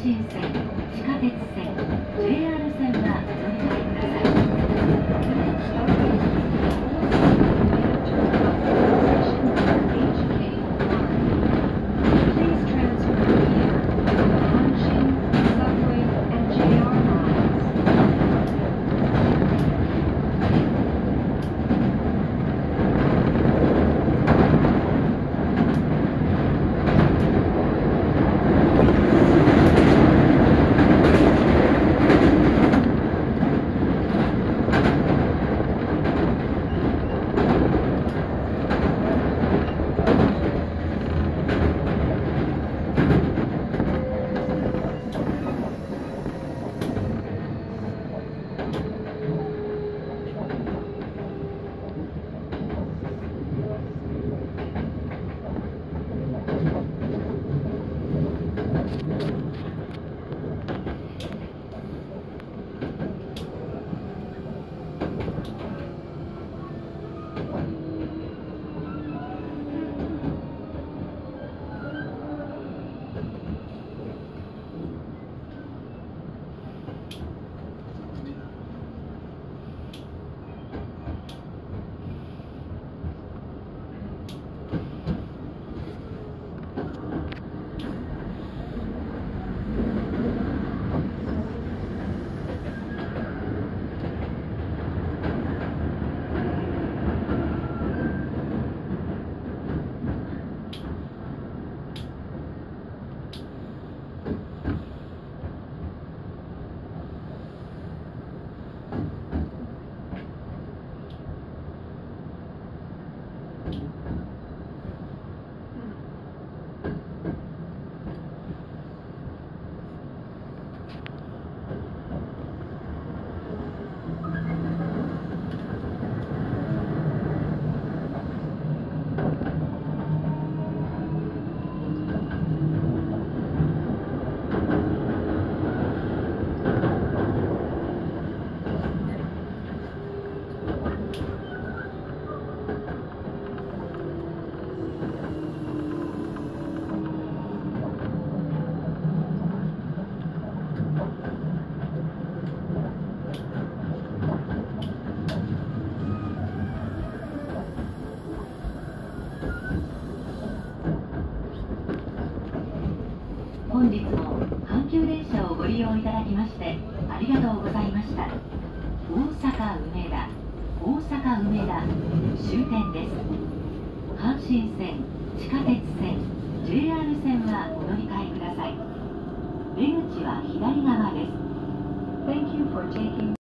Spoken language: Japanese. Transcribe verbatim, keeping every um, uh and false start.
神線、地下鉄線、ジェイアール 線はお乗り換えください。本日も阪急電車をご利用いただきましてありがとうございました。大阪梅田、大阪梅田終点です。阪神線、地下鉄線、ジェイアール 線はお乗り換えください。出口は左側です。Thank you for taking